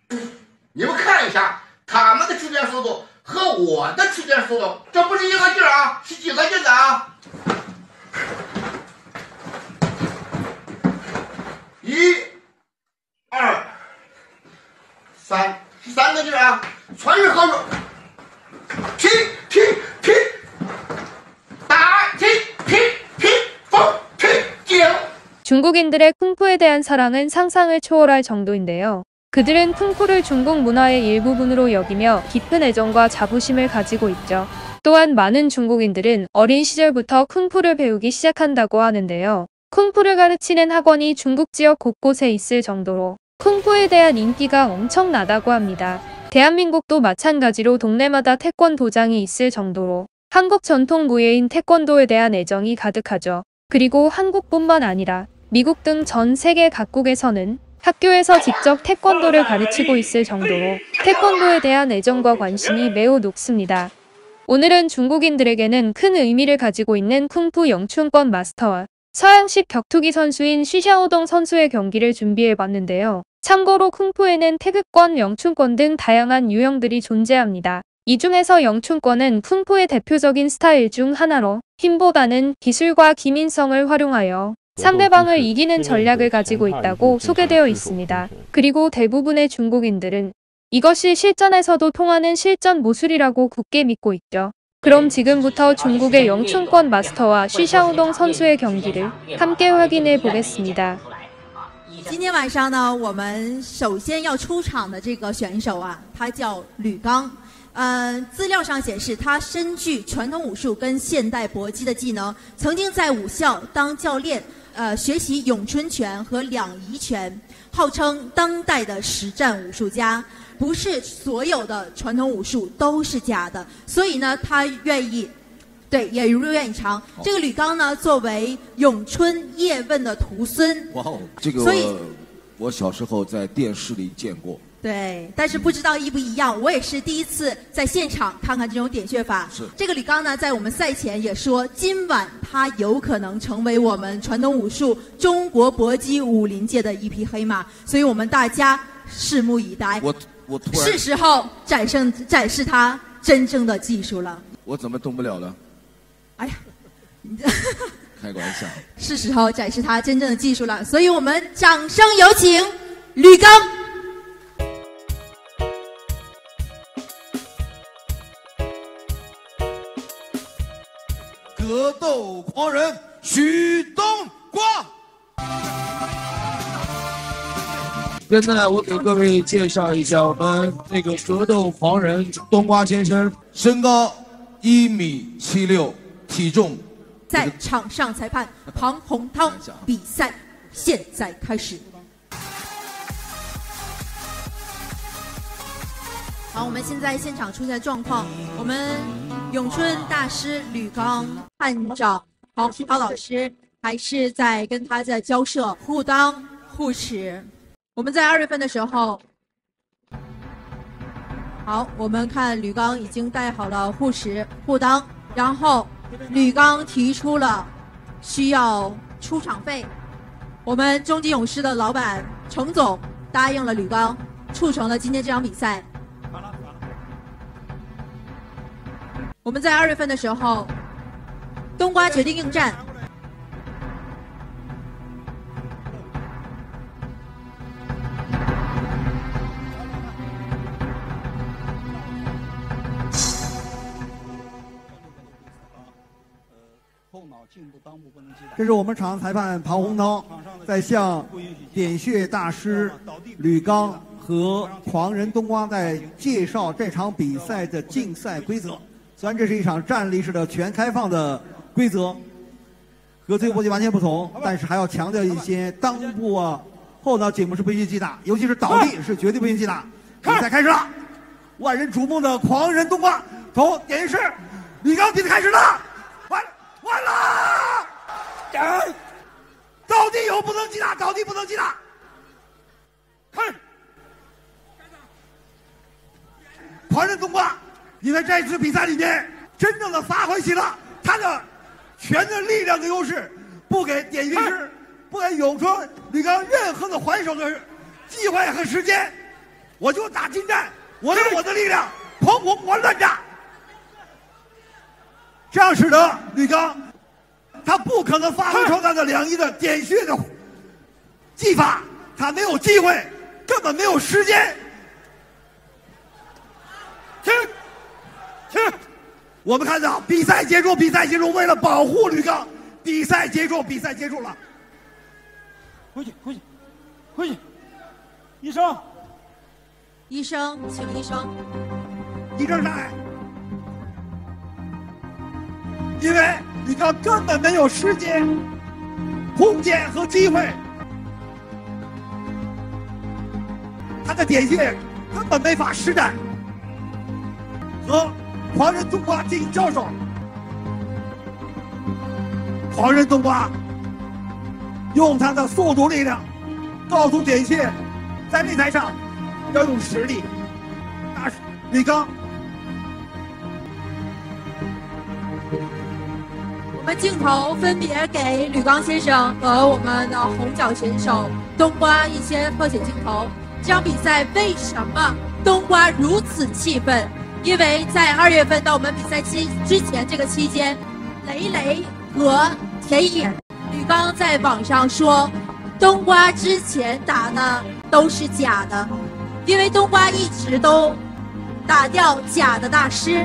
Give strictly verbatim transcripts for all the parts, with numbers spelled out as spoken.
你们看一下，他们的出拳速度和我的出拳速度，这不是一个劲儿啊，是几个劲的啊？一、二、三，三个劲儿啊，全是合手。踢踢踢，打踢踢踢，风踢脚。 중국인들의 쿵푸에 대한 사랑은 상상을 초월할 정도인데요. 그들은 쿵푸를 중국 문화의 일부분으로 여기며 깊은 애정과 자부심을 가지고 있죠. 또한 많은 중국인들은 어린 시절부터 쿵푸를 배우기 시작한다고 하는데요. 쿵푸를 가르치는 학원이 중국 지역 곳곳에 있을 정도로 쿵푸에 대한 인기가 엄청나다고 합니다. 대한민국도 마찬가지로 동네마다 태권도장이 있을 정도로 한국 전통 무예인 태권도에 대한 애정이 가득하죠. 그리고 한국뿐만 아니라 미국 등 전 세계 각국에서는 학교에서 직접 태권도를 가르치고 있을 정도로 태권도에 대한 애정과 관심이 매우 높습니다. 오늘은 중국인들에게는 큰 의미를 가지고 있는 쿵푸 영춘권 마스터와 서양식 격투기 선수인 쉬샤오동 선수의 경기를 준비해봤는데요. 참고로 쿵푸에는 태극권, 영춘권 등 다양한 유형들이 존재합니다. 이 중에서 영춘권은 쿵푸의 대표적인 스타일 중 하나로 힘보다는 기술과 기민성을 활용하여 상대방을 이기는 전략을 가지고 있다고 소개되어 있습니다. 그리고 대부분의 중국인들은 이것이 실전에서도 통하는 실전 모술이라고 굳게 믿고 있죠. 그럼 지금부터 중국의 영춘권 마스터와 쉬샤오동 선수의 경기를 함께 확인해 보겠습니다. 今天晚上呢，我们首先要出场的这个选手啊，他叫吕刚。呃，资料上显示，他身具传统武术跟现代搏击的技能，曾经在武校当教练，呃，学习咏春拳和两仪拳，号称当代的实战武术家。不是所有的传统武术都是假的，所以呢，他愿意。 对，也如愿以偿。这个吕刚呢，作为咏春叶问的徒孙， 哇哦，这个我我小时候在电视里见过。 对，但是不知道一不一样。我也是第一次在现场看看这种点穴法。 是这个吕刚呢，在我们赛前也说，今晚他有可能成为我们传统武术中国搏击武林界的一匹黑马，所以我们大家拭目以待。 我我突然是时候展示展示他真正的技术了。 我怎么动不了了？ 哎呀， 开个玩笑， 是时候展示他真正的技术了，所以我们掌声有请吕刚。 格斗狂人许冬瓜。 现在我给各位介绍一下我们那个格斗狂人冬瓜先生， 身高一米七六。 体重， 在场上裁判庞洪涛，比赛现在开始。好，我们现在现场出现的状况，我们咏春大师吕刚探长庞洪涛老师还是在跟他在交涉，互当互持。我们在二月份的时候，好，我们看吕刚已经带好了护持、护裆，然后。 吕刚提出了需要出场费，我们终极勇士的老板程总答应了吕刚，促成了今天这场比赛。我们在二月份的时候，冬瓜决定应战。 这是我们场裁判庞洪涛在向点穴大师吕刚和狂人冬瓜在介绍这场比赛的竞赛规则。虽然这是一场站立式的全开放的规则，和自由搏击完全不同，但是还要强调一些裆部啊、后脑颈部是不允许击打，尤其是倒地是绝对不允许击打。比赛开始了，万人瞩目的狂人冬瓜从点穴师吕刚比赛开始了。 完完了！倒地有不能击打，倒地不能击打。看，狂人冬瓜，你在这次比赛里面真正的发挥起了他的拳的力量的优势，不给点穴师、不给咏春吕刚任何的还手的机会和时间。 我就打近战，我用我的力量狂轰我乱炸，这样使得吕刚他不可能发挥出他的两翼的点穴的技法，他没有机会，根本没有时间。停，停！我们看到比赛结束，比赛结束，为了保护吕刚，比赛结束，比赛结束了。 回去，回去，回去！医生， 医生，请医生， 医生上来。因为吕刚根本没有时间、空间和机会，他的点穴根本没法施展，和狂人冬瓜进行交手。狂人冬瓜用他的速度力量，告诉点穴，在擂台上要用实力。大吕刚。 我们镜头分别给吕刚先生和我们的红脚选手冬瓜一些特写镜头。这场比赛为什么冬瓜如此气愤？因为在二月份到我们比赛期之前这个期间，雷雷和田野吕刚在网上说，冬瓜之前打的都是假的，因为冬瓜一直都打掉假的大师。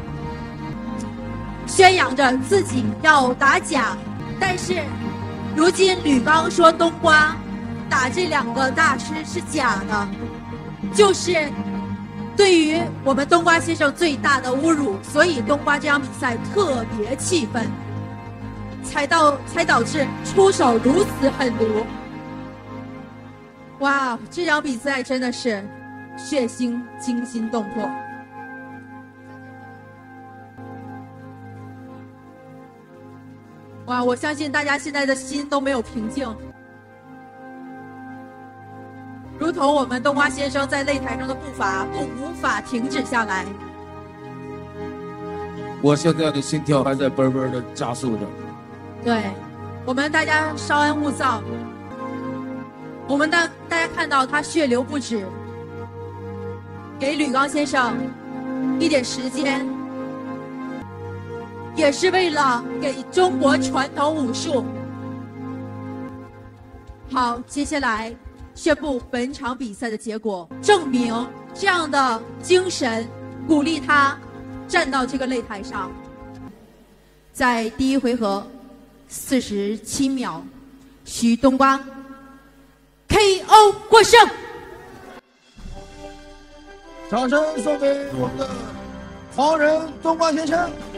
宣扬着自己要打假，但是如今吕刚说冬瓜打这两个大师是假的，就是对于我们冬瓜先生最大的侮辱，所以冬瓜这场比赛特别气愤，才到才导致出手如此狠毒。哇，这场比赛真的是血腥、惊心动魄。哇，我相信大家现在的心都没有平静，如同我们冬瓜先生在擂台上的步伐都无法停止下来。 我现在的心跳还在嘣嘣的加速着。 对，我们大家稍安勿躁。我们大大家看到他血流不止，给吕刚先生一点时间。也是为了给中国传统武术。好，接下来宣布本场比赛的结果，证明这样的精神鼓励他站到这个擂台上。在第一回合四十七秒，徐冬瓜 K O 获胜。 掌声送给我们的狂人冬瓜先生。